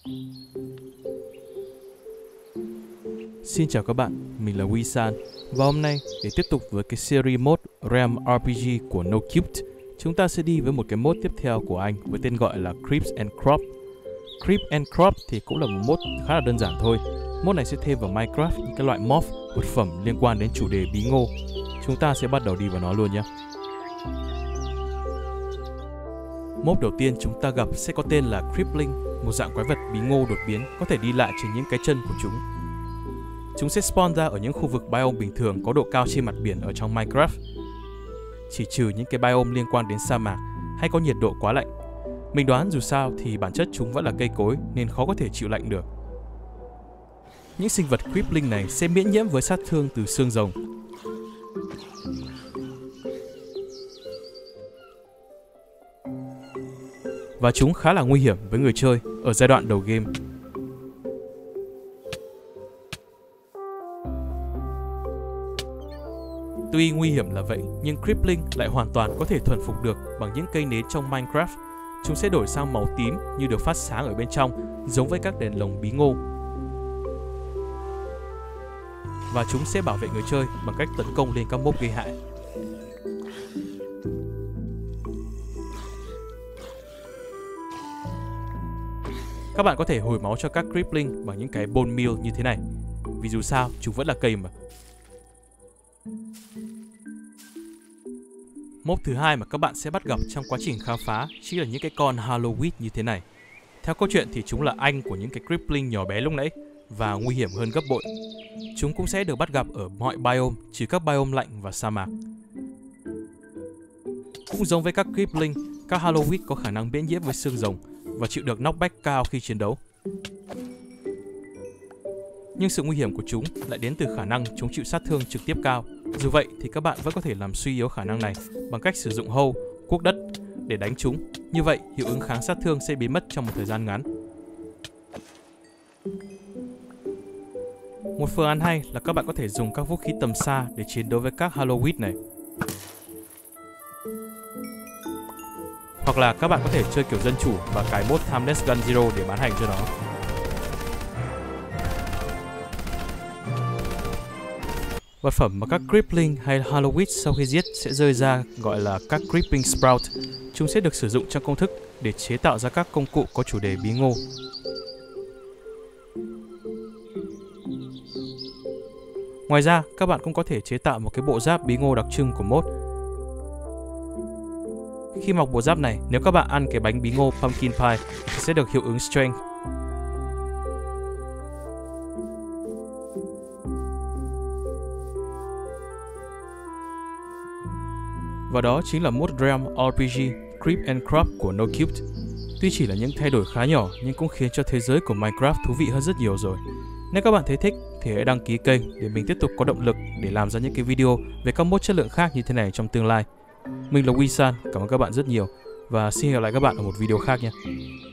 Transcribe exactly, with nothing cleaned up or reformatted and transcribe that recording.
Xin chào các bạn, mình là Wisan. Và hôm nay, để tiếp tục với cái series mode Realm rờ pê giê của NoCubed, chúng ta sẽ đi với một cái mode tiếp theo của anh với tên gọi là Creep and Crop. Creep and Crop thì cũng là một mode khá là đơn giản thôi. Mode này sẽ thêm vào Minecraft những cái loại morph, vật phẩm liên quan đến chủ đề bí ngô. Chúng ta sẽ bắt đầu đi vào nó luôn nhé. Mob đầu tiên chúng ta gặp sẽ có tên là Creepling, một dạng quái vật bí ngô đột biến có thể đi lại trên những cái chân của chúng. Chúng sẽ spawn ra ở những khu vực biome bình thường có độ cao trên mặt biển ở trong Minecraft, chỉ trừ những cái biome liên quan đến sa mạc hay có nhiệt độ quá lạnh. Mình đoán dù sao thì bản chất chúng vẫn là cây cối nên khó có thể chịu lạnh được. Những sinh vật Creepling này sẽ miễn nhiễm với sát thương từ xương rồng. Và chúng khá là nguy hiểm với người chơi ở giai đoạn đầu game. Tuy nguy hiểm là vậy, nhưng Creepling lại hoàn toàn có thể thuần phục được bằng những cây nến trong Minecraft. Chúng sẽ đổi sang màu tím như được phát sáng ở bên trong, giống với các đèn lồng bí ngô. Và chúng sẽ bảo vệ người chơi bằng cách tấn công lên các mob gây hại. Các bạn có thể hồi máu cho các Creepling bằng những cái bone meal như thế này, vì dù sao chúng vẫn là cây mà. Mob thứ hai mà các bạn sẽ bắt gặp trong quá trình khám phá chính là những cái con Halloween như thế này. Theo câu chuyện thì chúng là anh của những cái Creepling nhỏ bé lúc nãy và nguy hiểm hơn gấp bội. Chúng cũng sẽ được bắt gặp ở mọi biome trừ các biome lạnh và sa mạc. Cũng giống với các Creepling, các Halloween có khả năng miễn nhiễm với xương rồng và chịu được knockback cao khi chiến đấu. Nhưng sự nguy hiểm của chúng lại đến từ khả năng chúng chịu sát thương trực tiếp cao. Dù vậy thì các bạn vẫn có thể làm suy yếu khả năng này bằng cách sử dụng hoe, cuốc đất để đánh chúng. Như vậy, hiệu ứng kháng sát thương sẽ biến mất trong một thời gian ngắn. Một phương án hay là các bạn có thể dùng các vũ khí tầm xa để chiến đấu với các Halloween này. Hoặc là các bạn có thể chơi kiểu dân chủ và cài mod Timeless Gun Zero để bán hành cho nó. Vật phẩm mà các Creepling hay Halloween sau khi giết sẽ rơi ra gọi là các Creeping Sprout. Chúng sẽ được sử dụng trong công thức để chế tạo ra các công cụ có chủ đề bí ngô. Ngoài ra, các bạn cũng có thể chế tạo một cái bộ giáp bí ngô đặc trưng của mod. Khi mặc bộ giáp này, nếu các bạn ăn cái bánh bí ngô Pumpkin Pie thì sẽ được hiệu ứng Strength. Và đó chính là mod Realm rờ pê giê Creep and Crop của NoCubed. Tuy chỉ là những thay đổi khá nhỏ nhưng cũng khiến cho thế giới của Minecraft thú vị hơn rất nhiều rồi. Nếu các bạn thấy thích thì hãy đăng ký kênh để mình tiếp tục có động lực để làm ra những cái video về các mod chất lượng khác như thế này trong tương lai. Mình là Wisan, cảm ơn các bạn rất nhiều và xin hẹn gặp lại các bạn ở một video khác nha.